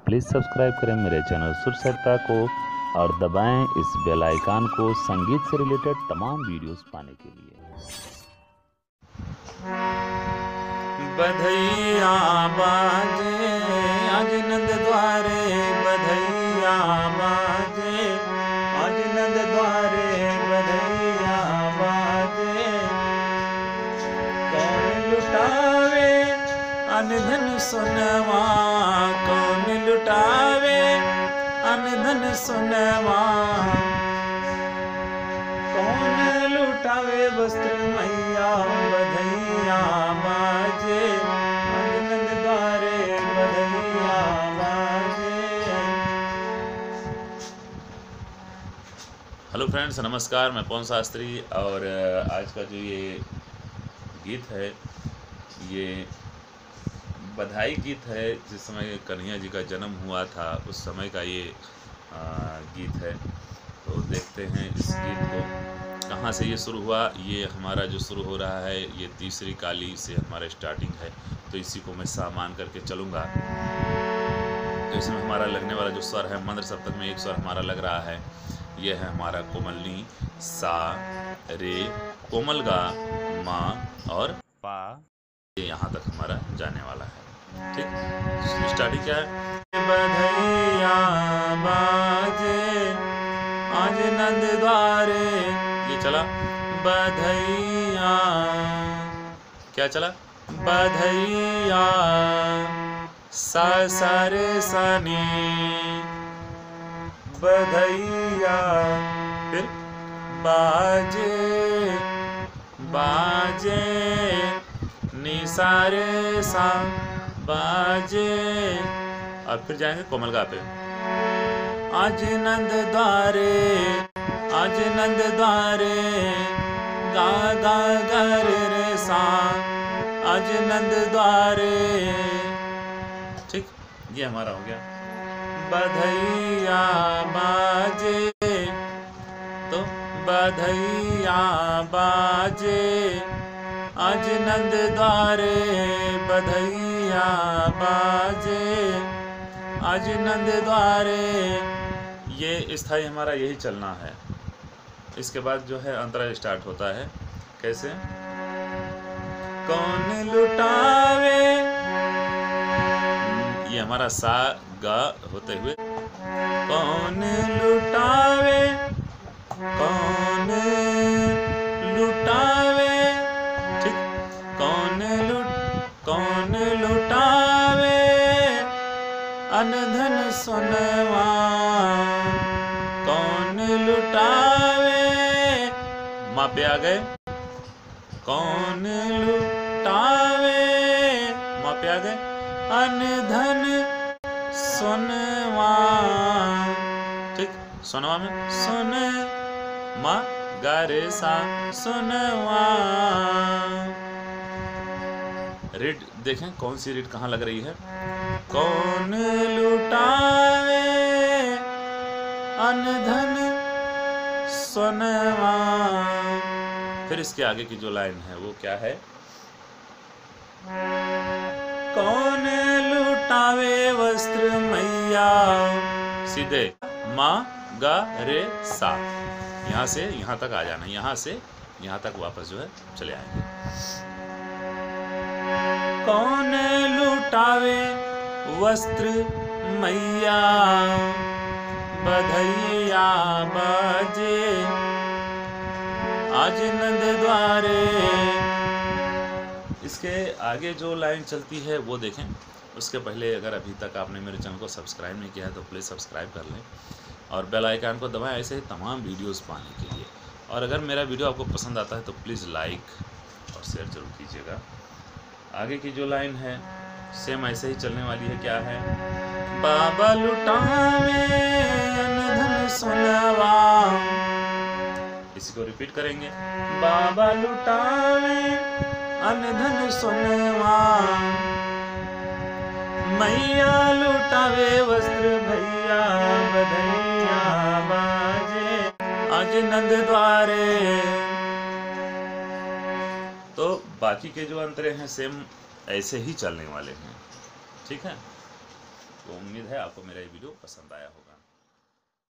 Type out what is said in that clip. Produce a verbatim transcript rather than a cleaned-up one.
Please subscribe करें मेरे channel सुर सरिता को और दबाएं इस बेल आइकन को संगीत से रिलेटेड तमाम वीडियोस पाने के लिए। बधैया बाजे आज नंद द्वारे, बधैया बाजे आज नंद द्वारे, बधैया बाजे। कौन लुटावे अनधन सोनवा, कौन लुटावे अनधन सोनवा, कौन लुटावे वस्त्र मैया। बधैया बाजे आज नंद द्वारे, बधैया बाजे। हेलो फ्रेंड्स, नमस्कार। मैं पवन शास्त्री और आज का जो ये गीत है ये बधाई गीत है। जिस समय कन्हैया जी का जन्म हुआ था उस समय का ये आ, गीत है। तो देखते हैं इस गीत को कहाँ से ये शुरू हुआ। ये हमारा जो शुरू हो रहा है ये तीसरी काली से हमारा स्टार्टिंग है। तो इसी को मैं सा मान करके चलूँगा। तो इसमें हमारा लगने वाला जो स्वर है मंद्र सप्तक में एक स्वर हमारा लग रहा है। ये है हमारा कोमलनी सा रे, कोमल गा मा और पा। ये यहाँ तक हमारा जाने वाला है। ठीक, स्टार्टिंग क्या है? बधैया बाजे आज नंद द्वारे, ये चला बधैया क्या चला? बधैया सा सारे सनी, बधैया फिर बाजे बाजे निसारे सा बाजे। और फिर जाएंगे कोमल गा पे। आज नंद द्वारे, आज नंद द्वारे गा गा गा रे रे सा, आज नंद द्वारे। ठीक, ये हमारा हो गया। बधैया बाजे, तो बधैया बाजे आज नंद द्वारे, बधैया बाजे आज नंद द्वारे। ये स्थाई हमारा यही चलना है। इसके बाद जो है अंतरा स्टार्ट होता है। कैसे? कौन लुटावे, ये हमारा सा गा होते हुए कौन लुटावे, कौन लुटावे, ठीक, कौन लुट कौन लुटावे अनधन सोनवा, कौन लुटावे। माँ पे आ गए, कौन लुटावे माँ पे आ गए, अनधन सोनवा। ठीक, सोनवा में सुन माँ गा रे सा। सुनवा। रीड देखें कौन सी रीड कहाँ लग रही है। कौन लुटावे अनधन सोनवा। फिर इसके आगे की जो लाइन है वो क्या है? कौन लुटावे वस्त्र मैया। सीधे माँ गा रे सा, यहाँ से यहाँ तक आ जाना, यहाँ से यहाँ तक वापस जो है चले आएंगे। कौन लुटावे वस्त्र मैया, बधैया बाजे आज नंद द्वारे। इसके आगे जो लाइन चलती है वो देखें। उसके पहले अगर अभी तक आपने मेरे चैनल को सब्सक्राइब नहीं किया है तो प्लीज़ सब्सक्राइब कर लें और बेल आइकन को दबाएं ऐसे ही तमाम वीडियोस पाने के लिए। और अगर मेरा वीडियो आपको पसंद आता है तो प्लीज़ लाइक और शेयर जरूर कीजिएगा। आगे की जो लाइन है सेम ऐसे ही चलने वाली है। क्या है? बाबा लुटावे अनधन सोनवा। इसी को रिपीट करेंगे। बाबा लुटावे अनधन सोनवा, मैया लुटावे वस्त्र भैया, बधैया बाजे आज नंद द्वारे। तो बाकी के जो अंतरे हैं सेम ऐसे ही चलने वाले हैं। ठीक है। तो उम्मीद है आपको मेरा ये वीडियो पसंद आया होगा।